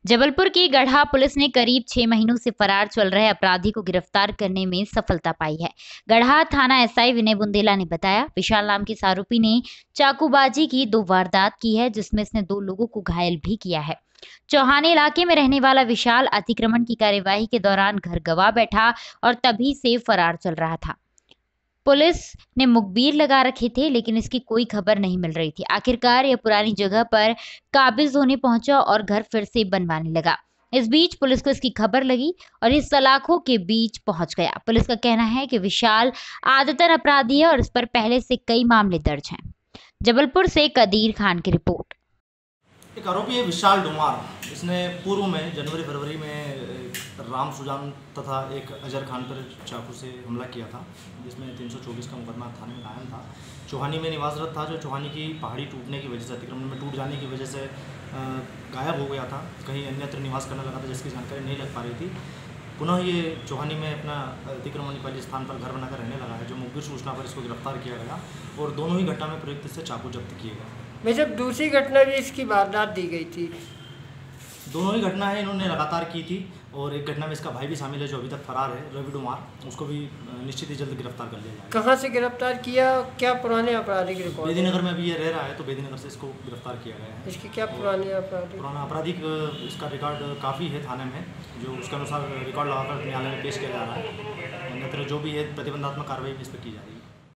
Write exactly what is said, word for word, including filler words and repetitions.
जबलपुर की गढ़ा पुलिस ने करीब छह महीनों से फरार चल रहे अपराधी को गिरफ्तार करने में सफलता पाई है। गढ़ा थाना एसआई विनय बुंदेला ने बताया, विशाल नाम के इस आरोपी ने चाकूबाजी की दो वारदात की है, जिसमें इसने दो लोगों को घायल भी किया है। चौहानी इलाके में रहने वाला विशाल अतिक्रमण की कार्यवाही के दौरान घर गंवा बैठा और तभी से फरार चल रहा था। पुलिस ने मुखबिर लगा रखे थे, लेकिन इसकी कोई खबर नहीं मिल रही थी। आखिरकार यह पुरानी जगह पर काबिज होने पहुंचा और घर फिर से बनवाने लगा। इस बीच पुलिस को इसकी खबर लगी और इस सलाखों के बीच पहुंच गया। पुलिस का कहना है कि विशाल आदतन अपराधी है और इस पर पहले से कई मामले दर्ज हैं। जबलपुर से कदीर खान की रिपोर्ट। एक आरोपी है विशाल डुमार। इसने पूर्व में जनवरी फरवरी में राम सुजान तथा एक अजहर खान पर चाकू से हमला किया था, जिसमें तीन सौ चौबीस का मुकदमा थाने में कायम था। चौहानी में निवासरत था, जो चौहानी की पहाड़ी टूटने की वजह से, अतिक्रमण में टूट जाने की वजह से गायब हो गया था, कहीं अन्यत्र निवास करने लगा था, जिसकी जानकारी नहीं लग पा रही थी। पुनः ये चौहानी में अपना अतिक्रमण वाले स्थान पर घर बनाकर रहने लगा है, जो मुखबिर सूचना पर इसको गिरफ्तार किया गया और दोनों ही घटना में प्रयुक्त से चाकू जब्त किए गए। मैं जब दूसरी घटना भी इसकी वारदात दी गई थी, दोनों ही घटना है इन्होंने लगातार की थी और एक घटना में इसका भाई भी शामिल है, जो अभी तक फरार है, रवि डुमार। उसको भी निश्चित ही जल्द गिरफ्तार कर लिया जाएगा। कहाँ से गिरफ्तार किया, क्या पुराने आपराधिक रिकॉर्ड? बेदीनगर में अभी ये रह रहा है, तो बेदीनगर से इसको गिरफ्तार किया गया है। इसके क्या पुराने आपराधिक पुराना आपराधिक इसका रिकॉर्ड काफ़ी है थाने में, जो उसके अनुसार रिकॉर्ड लगाकर न्यायालय में पेश किया जा रहा है। अन्यत्र जो भी है प्रतिबंधात्मक कार्रवाई भी इस पर की जा रही है।